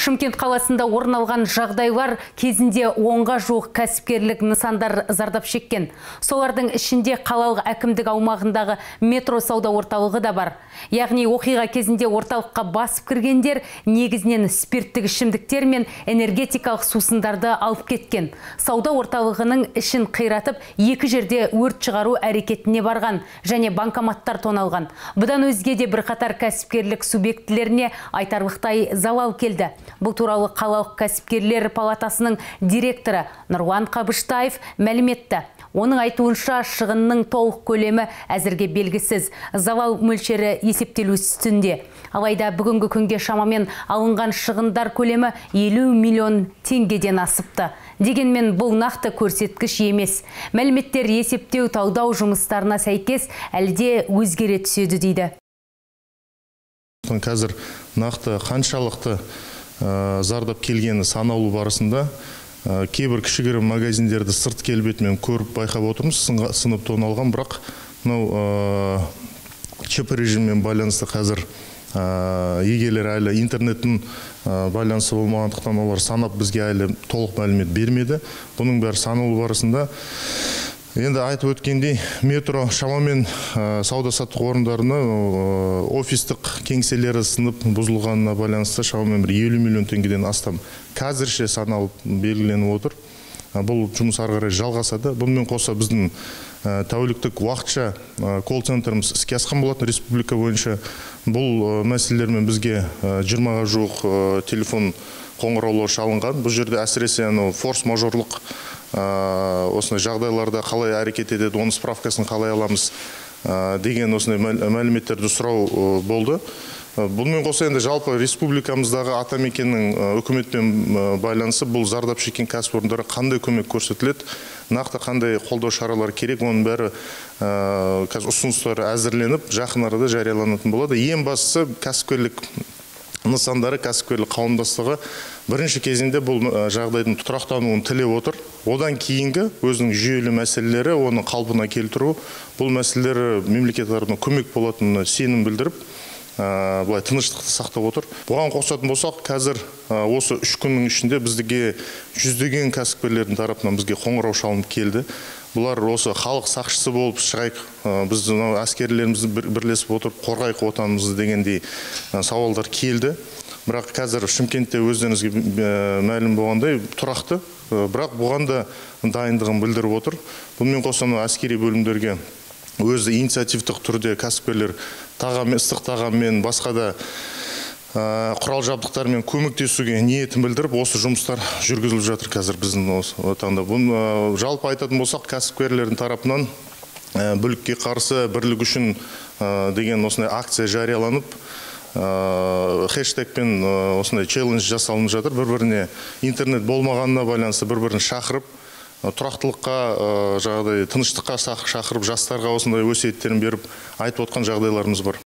Шымкент қаласында орын алған жағдайлар кезінде 10-ға жуық кәсіпкерлік нысандар зардап шеккен. Солардың ішінде қалалық әкімдік аумағындағы метро сауда орталығы да бар. Яғни оқиға кезінде орталыққа басып кіргендер негізінен спирттік ішімдіктер мен энергетикалық сусындарды алып кеткен. Сауда орталығының ішін қиратып, екі жерде өрт шығару әрекетіне барған және банкоматтар тоналған. Бұдан өзге де бірқатар кәсіпкерлік субъектілеріне айтарлықтай залал келді. Бұл туралы қалалық кәсіпкерлер палатасының директоры Нұрлан Қабыштаев мәлім етті. Оның айтуынша шығынның толық көлемі әзірге белгісіз. Залал мөлшері есептелу үстінде. Алайда бүгінгі күнге шамамен алынған шығындар көлемі 50 миллион теңгеден асыпты. Дегенмен бұл нақты көрсеткіш емес. Мәліметтер есептеу талдау жұмыстарына сәйкес әлде өзгере түседі дейді. Қазір нақты қаншалықты зардап келгені санаулы барысында кейбір кішігірім магазиндерді сырт келбетімен көріп байқап отырмыз, сынып тоналған, бірақ ЧП режиммен байланысты қазір егелер әлі интернеттің байланысы болмағандықтан олар санап бізге әлі толық мәлімет бермеді. Бұның бәрі санаулы барысында енді айтып өткендей, метро шамамен сауда-саттық орындарына офистік кеңселері сынып бұзылғанына байланысты шамамен 50 миллион теңгеден астам қазірше саналып белгіленіп отыр. Бұл жұмыс ары қарай жалғасады. Бұнымен қоса біздің тәуліктік уақытша колл-центріміз іске асқан болатын республика бойынша. Бұл мәселелермен бізге 20-ға жуық телефон қоңыраулар шалынған. Бұл жерде әсіресе форс-мажорлық осындай жағдайларда қалай әрекет етеді, оның справкасын қалай аламыз деген осындай мәліметтерді сұрау болды. Бұнымен қоса енді жалпы республикамыздағы атамекеннің үкіметпен байланысы бұл зардап шеккен кәсіпорындарға қандай көмек көрсетіледі, нақты қандай қолдау шаралары керек, оның бәрі қазір ұсыныстары әзірленіп, жақын арада жарияланатын болады. Ең бастысы кәсіпкерлік нысандары, кәсіпкерлік қауымдастығы бірінші кезеңде бұл жағдайдың тұрақтануын тілеп отыр. Одан кейінгі өзінің жүйелі мәселелері, оны қалпына келтіру, бұл мәселелері мемлекет тарапынан көмек болатынына сенім білдіріп, бұлай тыныштықты сақтап отыр. Бұған қосатын болсақ, қазір осы 3 күннің ішінде біздіге жүздеген кәсіпкерлердің тарапынан бізге қоңырау шалынып келді. Бұлар осы халық сақшысы болып шығайық, біз әскерлерімізді бірлесіп отырып қорғайық отанымызды дегендей сауалдар келді. Бірақ қазір Шымкентте өздеріңізге мәлім болғандай тұрақты, бірақ бұған да дайындығын білдіріп отыр. Бұнымен қоса әскери бөлімдерге өзі инициативтік түрде кәсіпкерлер ыстық тағаммен, басқа да құрал жабдықтармен көмектесуге ниетін білдіріп, осы жұмыстар жүргізіліп жатыр қазір біздің отанда. Бұны жалпы айтатын болсақ, кәсіпкерлердің тарапынан бүлікке қарсы бірлік үшін деген осындай акция жарияланып, хэштегпен осындай челлендж жасалынып жатыр. Бір-біріне интернет болмағанына байланысты бір-бірін шақырып, тұрақтылыққа, тыныштыққа шақырып, жастарға осындай өсиеттерін беріп айтып отқан жағдайларымыз бар.